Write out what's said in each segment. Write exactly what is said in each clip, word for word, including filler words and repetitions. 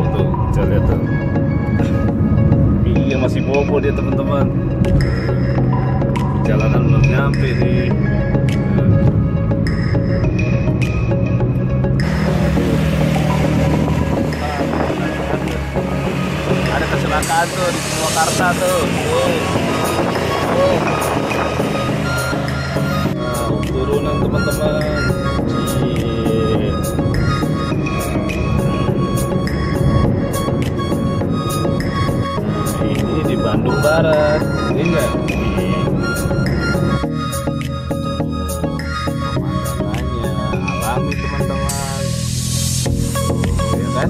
tuh, coba lihat tuh. Iya masih bobo dia teman-teman. Jalanan belum nyampe nih. Ada kecelakaan tuh di Purwakarta tuh. Oh. Oh. Nah, turunan teman-teman. Cie. Nah, ini di Bandung Barat. Ini enggak? Pemandangannya alami teman-teman. Ya kan?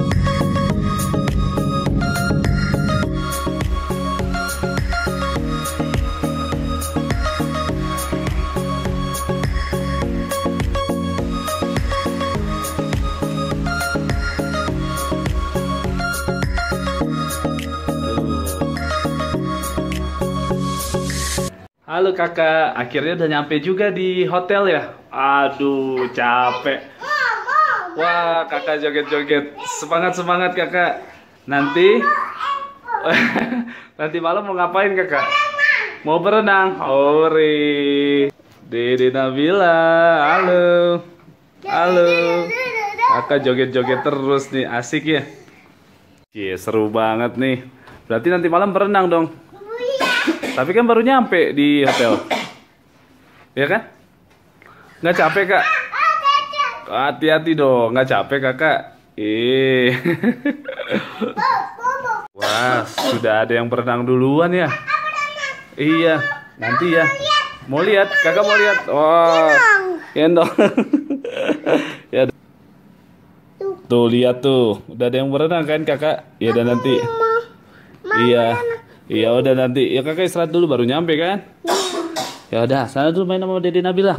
Halo kakak, akhirnya udah nyampe juga di hotel ya? Aduh, capek. Wah, kakak joget-joget. Semangat-semangat kakak. Nanti, nanti malam mau ngapain kakak? Mau berenang? Hore. Dede Nabila, halo. Halo. Kakak joget-joget terus nih, asik ya? Iya, seru banget nih. Berarti nanti malam berenang dong? Tapi kan baru nyampe di hotel. Ya kan? Nggak capek kak? Hati-hati dong, nggak capek kakak. Eh. Wah, sudah ada yang berenang duluan ya? Iya, nanti ya. Mau lihat? Kakak mau lihat? Wah, gendong. Ya. Tuh lihat tuh, udah ada yang berenang kan kakak? Ya dan nanti. Iya. Iya udah nanti, ya kakak istirahat dulu baru nyampe kan? Ya udah, sana dulu main sama Dede Nabila.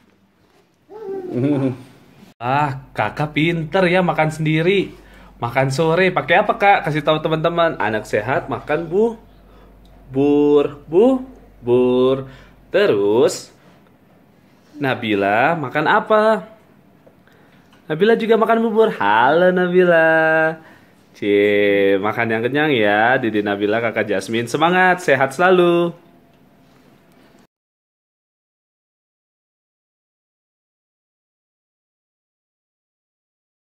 Ah, kakak pinter ya makan sendiri. Makan sore, pakai apa kak? Kasih tahu teman-teman. Anak sehat makan bu, bur, bu, bur. Terus, Nabila makan apa? Nabila juga makan bubur. Halo Nabila. Cie, makan yang kenyang ya, Dede Nabila, kakak Jasmine. Semangat, sehat selalu.